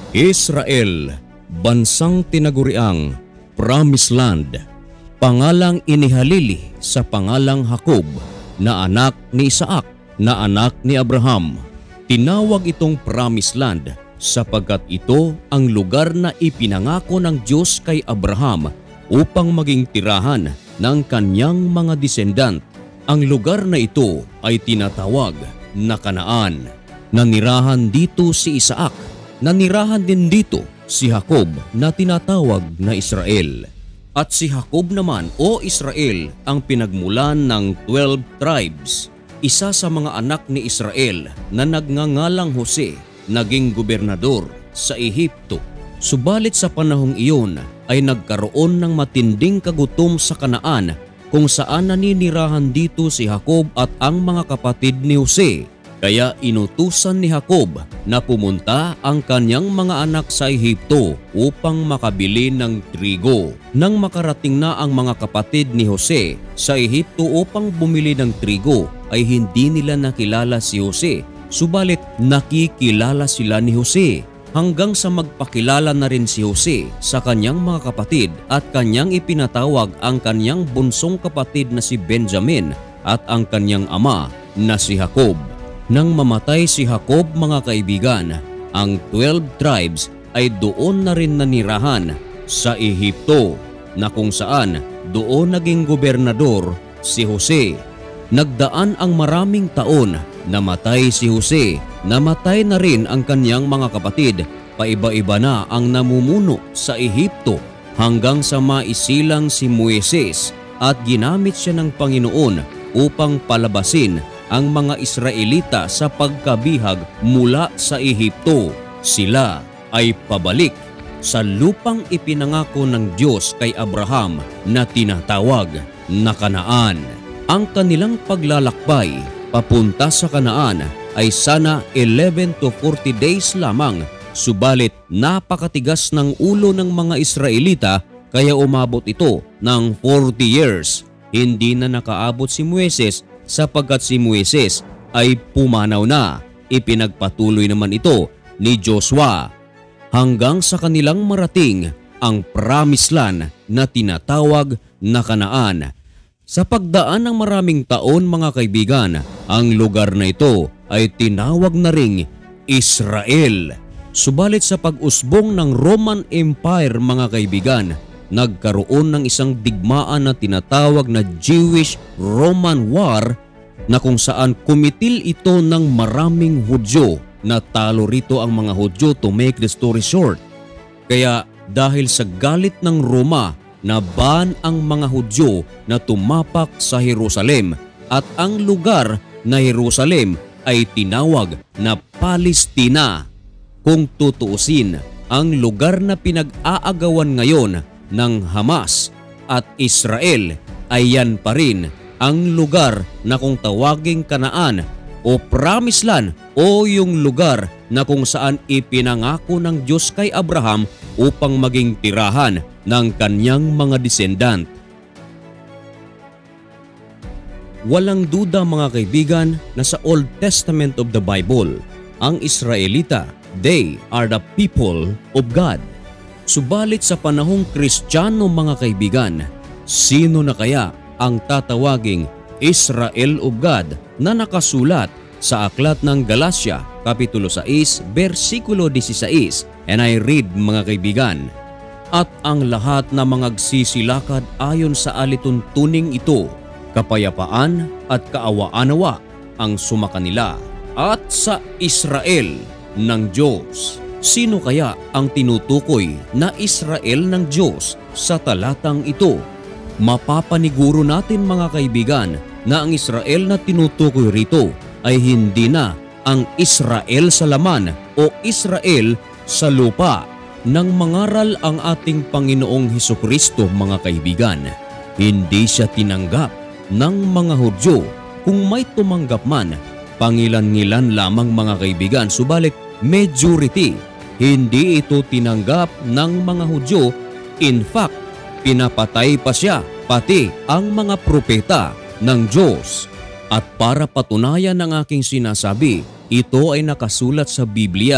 Israel, bansang tinaguriang Promised Land, pangalang inihalili sa pangalang Jacob na anak ni Isaac na anak ni Abraham. Tinawag itong Promised Land sapagkat ito ang lugar na ipinangako ng Diyos kay Abraham upang maging tirahan ng kanyang mga descendant. Ang lugar na ito ay tinatawag na Kanaan. Nanirahan dito si Isaac. Nanirahan din dito si Jacob na tinatawag na Israel. At si Jacob naman o Israel ang pinagmulan ng 12 tribes. Isa sa mga anak ni Israel na nagngangalang Jose naging gobernador sa Ehipto. Subalit sa panahong iyon ay nagkaroon ng matinding kagutom sa Kanaan kung saan naninirahan dito si Jacob at ang mga kapatid ni Jose. Kaya inutusan ni Jacob na pumunta ang kanyang mga anak sa Ehipto upang makabili ng trigo. Nang makarating na ang mga kapatid ni Jose sa Ehipto upang bumili ng trigo ay hindi nila nakilala si Jose. Subalit nakikilala sila ni Jose hanggang sa magpakilala na rin si Jose sa kanyang mga kapatid at kanyang ipinatawag ang kanyang bunsong kapatid na si Benjamin at ang kanyang ama na si Jacob. Nang mamatay si Jacob, mga kaibigan, ang 12 tribes ay doon na rin nanirahan sa Ehipto na kung saan doon naging gobernador si Jose. Nagdaan ang maraming taon, namatay si Jose, namatay na rin ang kanyang mga kapatid, paiba-iba na ang namumuno sa Ehipto hanggang sa maisilang si Moises at ginamit siya ng Panginoon upang palabasin ang mga Israelita sa pagkabihag mula sa Ehipto. Sila ay pabalik sa lupang ipinangako ng Diyos kay Abraham na tinatawag na Kanaan. Ang kanilang paglalakbay papunta sa Kanaan ay sana 11 to 40 days lamang, subalit napakatigas ng ulo ng mga Israelita kaya umabot ito ng 40 years. Hindi na nakaabot si Moises sapagkat si Moises ay pumanaw na. Ipinagpatuloy naman ito ni Joshua hanggang sa kanilang marating ang Promised Land na tinatawag na Kanaan. Sa pagdaan ng maraming taon, mga kaibigan, ang lugar na ito ay tinawag na ring Israel. Subalit sa pag-usbong ng Roman Empire, mga kaibigan, nagkaroon ng isang digmaan na tinatawag na Jewish-Roman War na kung saan kumitil ito ng maraming Hudyo. Natalo rito ang mga Hudyo, to make the story short. Kaya dahil sa galit ng Roma, naban ang mga Hudyo na tumapak sa Jerusalem at ang lugar na Jerusalem ay tinawag na Palestina. Kung tutuusin, ang lugar na pinag-aagawan ngayon ng Hamas at Israel ay yan pa rin ang lugar na kung tawaging Kanaan o Promised Land o yung lugar na kung saan ipinangako ng Diyos kay Abraham upang maging tirahan ng kanyang mga descendant. Walang duda, mga kaibigan, na sa Old Testament of the Bible, ang Israelita, they are the people of God. Subalit sa panahong Kristiyano, mga kaibigan, sino na kaya ang tatawaging Israel of God na nakasulat sa aklat ng Galatia, Kapitulo 6, versikulo 16. And I read, mga kaibigan, "At ang lahat na mangagsisilakad ayon sa alituntuning ito, kapayapaan at kaawaan-awa ang sumakanila at sa Israel ng Diyos." Sino kaya ang tinutukoy na Israel ng Diyos sa talatang ito? Mapapaniguro natin, mga kaibigan, na ang Israel na tinutukoy rito ay hindi na ang Israel sa laman o Israel sa lupa. Nang mangaral ang ating Panginoong Hesukristo, mga kaibigan, hindi siya tinanggap ng mga Hudyo. Kung may tumanggap man, pangilan-ngilan lamang, mga kaibigan, subalit majority, hindi ito tinanggap ng mga Hudyo. In fact, pinapatay pa siya, pati ang mga propeta ng Diyos. At para patunayan ng aking sinasabi, ito ay nakasulat sa Biblia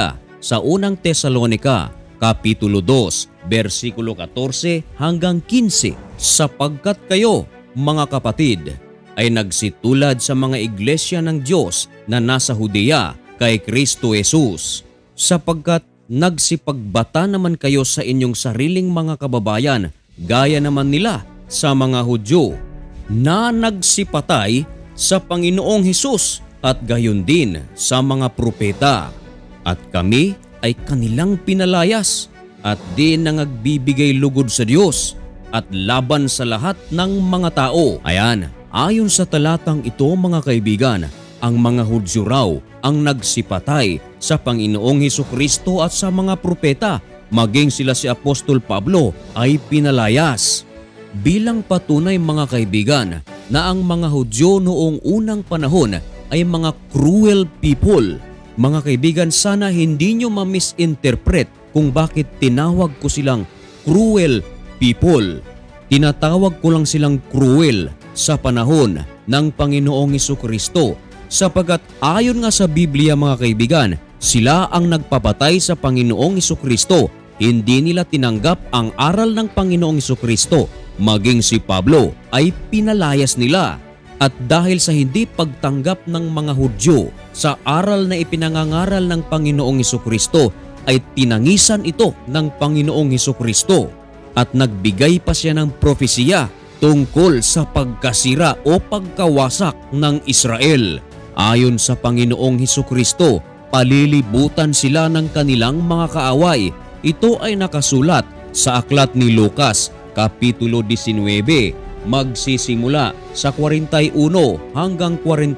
sa unang Tesalonica, Kapitulo 2, versikulo 14 hanggang 15, sapagkat kayo, mga kapatid, ay nagsitulad sa mga iglesia ng Diyos na nasa Judea kay Kristo Jesus, sapagkat nagsipagbata naman kayo sa inyong sariling mga kababayan gaya naman nila sa mga Hudyo na nagsipatay sa Panginoong Hesus at gayon din sa mga propeta. At kami ay kanilang pinalayas at di nangagbibigay lugod sa Diyos at laban sa lahat ng mga tao. Ayan, ayon sa talatang ito mga kaibigan, ang mga Hudyo raw ang nagsipatay sa Panginoong Hesukristo at sa mga propeta, maging sila si Apostol Pablo ay pinalayas. Bilang patunay mga kaibigan na ang mga Hudyo noong unang panahon ay mga cruel people. Mga kaibigan, sana hindi nyo ma-misinterpret kung bakit tinawag ko silang cruel people. Tinatawag ko lang silang cruel sa panahon ng Panginoong Hesukristo sapagkat ayon nga sa Biblia mga kaibigan, sila ang nagpapatay sa Panginoong Hesukristo. Hindi nila tinanggap ang aral ng Panginoong Hesukristo. Maging si Pablo ay pinalayas nila. At dahil sa hindi pagtanggap ng mga Hudyo sa aral na ipinangangaral ng Panginoong Hesukristo, ay tinangisan ito ng Panginoong Hesukristo at nagbigay pa siya ng propesiya tungkol sa pagkasira o pagkawasak ng Israel. Ayon sa Panginoong Hesukristo, palilibutan sila ng kanilang mga kaaway. Ito ay nakasulat sa aklat ni Lucas, Kapitulo 19, magsisimula sa 41 hanggang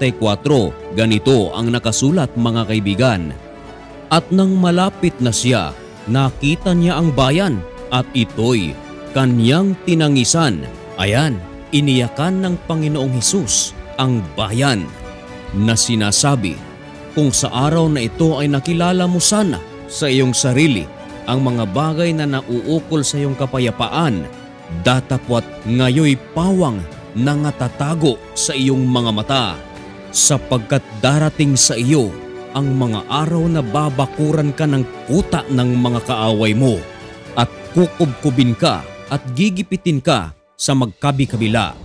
44. Ganito ang nakasulat mga kaibigan. At nang malapit na siya, nakita niya ang bayan at ito'y kanyang tinangisan. Ayan, iniyakan ng Panginoong Hesus ang bayan na sinasabi, kung sa araw na ito ay nakilala mo sana sa iyong sarili ang mga bagay na nauukol sa iyong kapayapaan, datapwat ngayoy pawang nangatatago sa iyong mga mata, sapagkat darating sa iyo ang mga araw na babakuran ka ng kuta ng mga kaaway mo at kukubkubin ka at gigipitin ka sa magkabi-kabila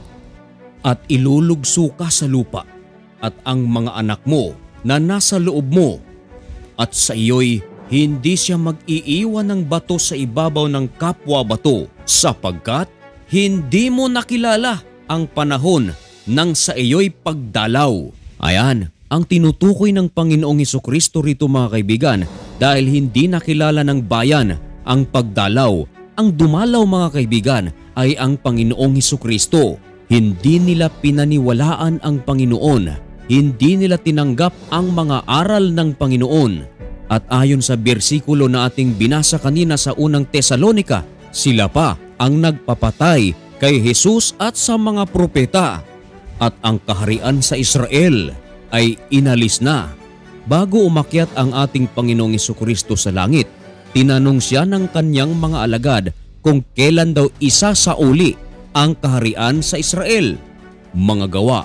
at ilulugso ka sa lupa at ang mga anak mo na nasa loob mo, at sa iyo'y hindi siya mag-iiwan ng bato sa ibabaw ng kapwa bato, sapagkat hindi mo nakilala ang panahon ng sa iyo'y pagdalaw. Ayan, ang tinutukoy ng Panginoong Hesukristo rito mga kaibigan, dahil hindi nakilala ng bayan ang pagdalaw. Ang dumalaw mga kaibigan ay ang Panginoong Hesukristo. Hindi nila pinaniwalaan ang Panginoon. Hindi nila tinanggap ang mga aral ng Panginoon. At ayon sa bersikulo na ating binasa kanina sa unang Tesalonica, sila pa ang nagpapatay kay Jesus at sa mga propeta. At ang kaharian sa Israel ay inalis na. Bago umakyat ang ating Panginoong Hesukristo sa langit, tinanong siya ng kanyang mga alagad kung kailan daw isasauli ang kaharian sa Israel. Mga Gawa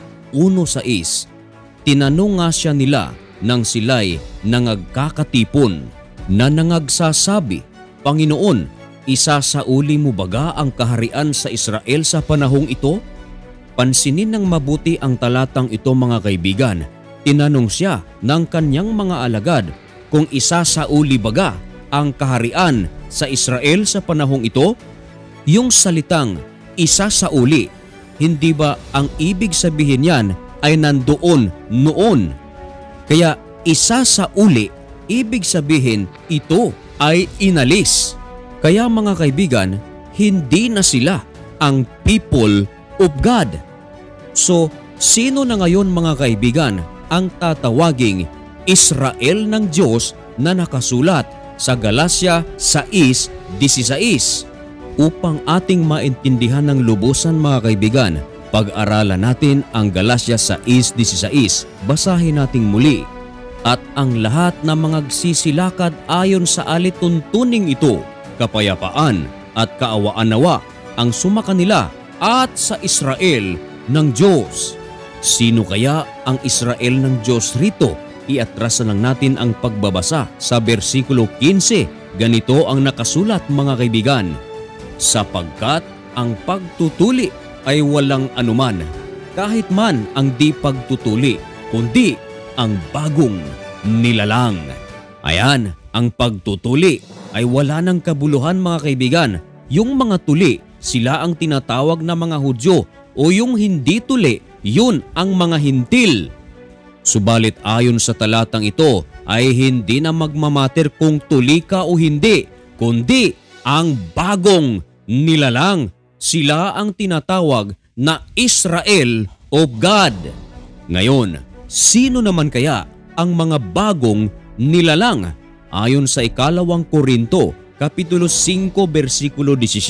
1:6. Tinanong nga siya nila nang sila'y nangagkakatipon na nangagsasabi, Panginoon, isasauli mo baga ang kaharian sa Israel sa panahong ito? Pansinin ng mabuti ang talatang ito mga kaibigan. Tinanong siya ng kanyang mga alagad kung isasauli baga ang kaharian sa Israel sa panahong ito? Yung salitang isasauli, hindi ba ang ibig sabihin yan ay nandoon noon? Kaya isasauli, ibig sabihin ito ay inalis. Kaya mga kaibigan, hindi na sila ang people of God. So, sino na ngayon mga kaibigan ang tatawaging Israel ng Diyos na nakasulat sa Galatia 6:16? Upang ating maintindihan ng lubusan mga kaibigan, pag-aralan natin ang Galatia 6:16. Basahin nating muli. At ang lahat na mangagsisilakad ayon sa alituntuning ito, kapayapaan at kaawaan nawa ang sumakanila at sa Israel ng Diyos. Sino kaya ang Israel ng Diyos rito iatrasan lang natin ang pagbabasa sa bersikulo 15. Ganito ang nakasulat mga kaibigan. Sapagkat ang pagtutuli ay walang anuman, kahit man ang di pagtutuli, kundi ang bagong nilalang. Ayan, ang pagtutuli ay wala ng kabuluhan mga kaibigan. Yung mga tuli, sila ang tinatawag na mga Hudyo, o yung hindi tuli, yun ang mga Hintil. Subalit ayon sa talatang ito ay hindi na magmamater kung tuli ka o hindi, kundi ang bagong nilalang. Sila ang tinatawag na Israel of God. Ngayon, sino naman kaya ang mga bagong nilalang? Ayon sa ikalawang Korinto, Kapitulo 5, versikulo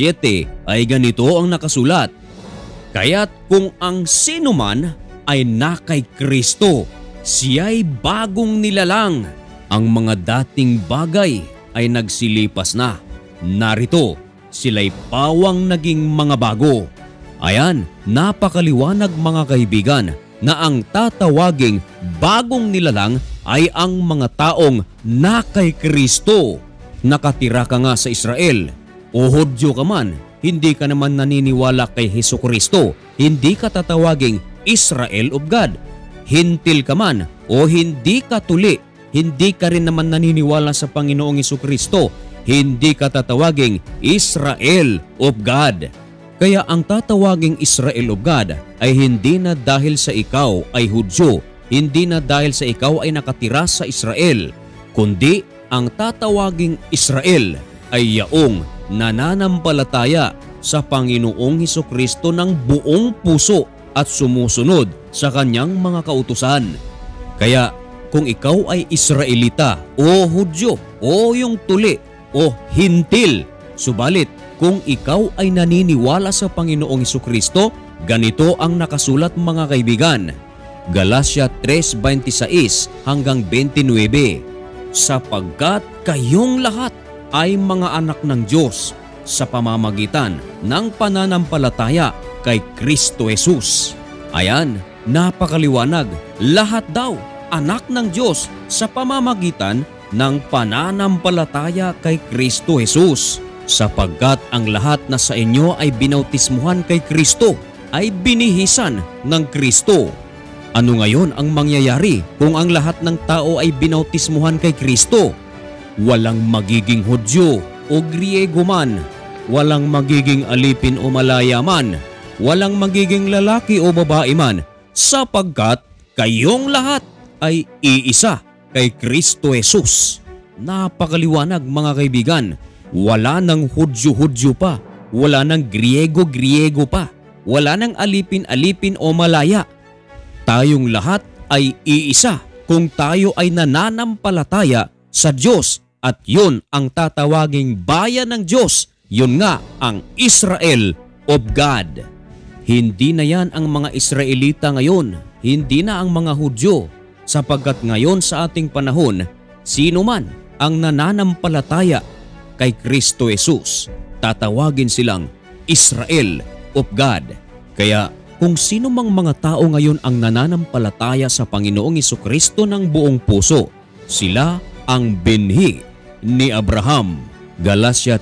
17 ay ganito ang nakasulat. Kaya't kung ang sino man ay na kay Kristo, siya'y bagong nilalang. Ang mga dating bagay ay nagsilipas na. Narito, sila'y pawang naging mga bago. Ayan, napakaliwanag mga kaibigan na ang tatawaging bagong nilalang ay ang mga taong na kay Kristo. Nakatira ka nga sa Israel o Hudyo ka man, hindi ka naman naniniwala kay Hesukristo, hindi ka tatawaging Israel of God. Hintil ka man o hindi ka tuli, hindi ka rin naman naniniwala sa Panginoong Hesukristo, hindi ka tatawaging Israel of God. Kaya ang tatawaging Israel of God ay hindi na dahil sa ikaw ay Hudyo, hindi na dahil sa ikaw ay nakatira sa Israel, kundi ang tatawaging Israel ay yaong nananampalataya sa Panginoong Hesukristo ng buong puso at sumusunod sa kanyang mga kautusan. Kaya kung ikaw ay Israelita o Hudyo o yung tuli o Hintil, subalit kung ikaw ay naniniwala sa Panginoong Hesukristo, ganito ang nakasulat mga kaibigan. Galatia 3:26 hanggang 29. Sapagkat kayong lahat ay mga anak ng Diyos sa pamamagitan ng pananampalataya kay Kristo Jesus. Ayan, napakaliwanag. Lahat daw anak ng Diyos sa pamamagitan ng pananampalataya kay Kristo Jesus. Sapagkat ang lahat na sa inyo ay binautismuhan kay Kristo, ay binihisan ng Kristo. Ano ngayon ang mangyayari kung ang lahat ng tao ay binautismuhan kay Kristo? Walang magiging Hudyo o Griego man, walang magiging alipin o malaya man, walang magiging lalaki o babae man, sapagkat kayong lahat ay iisa kay Kristo Jesus. Napakaliwanag mga kaibigan. Wala nang Hudyo-Hudyo pa, wala nang Griego-Griego pa, wala nang alipin-alipin o malaya. Tayong lahat ay iisa kung tayo ay nananampalataya sa Diyos, at yun ang tatawaging bayan ng Diyos. Yun nga ang Israel of God. Hindi na yan ang mga Israelita ngayon, hindi na ang mga Hudyo, sapagkat ngayon sa ating panahon, sino man ang nananampalataya kay Kristo Jesus, tatawagin silang Israel of God. Kaya kung sino mang mga tao ngayon ang nananampalataya sa Panginoong Hesukristo ng buong puso, sila ang binhi ni Abraham. Galatia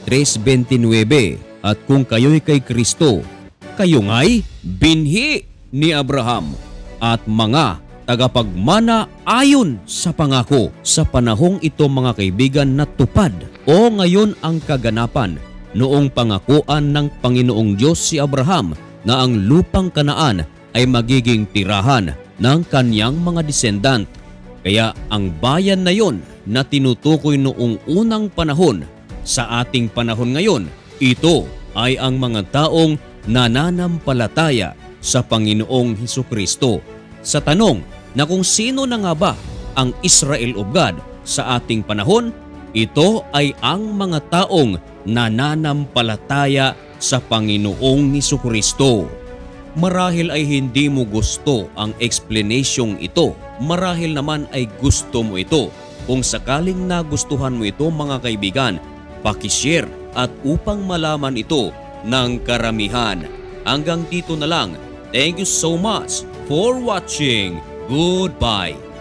3:29. At kung kayo'y kay Kristo, kayo nga'y binhi ni Abraham at mga tagapagmana ayon sa pangako. Sa panahong ito mga kaibigan na tupad o ngayon ang kaganapan noong pangakuan ng Panginoong Diyos si Abraham na ang lupang Kanaan ay magiging tirahan ng kanyang mga descendant. Kaya ang bayan na yon na tinutukoy noong unang panahon sa ating panahon ngayon, ito ay ang mga taong nananampalataya sa Panginoong Hesukristo. Sa tanong na kung sino na nga ba ang Israel of God sa ating panahon, ito ay ang mga taong nananampalataya sa Panginoong Hesukristo. Marahil ay hindi mo gusto ang explanasyong ito, marahil naman ay gusto mo ito. Kung sakaling nagustuhan mo ito mga kaibigan, pakishare at upang malaman ito ng karamihan. Hanggang dito na lang. Thank you so much for watching. Goodbye.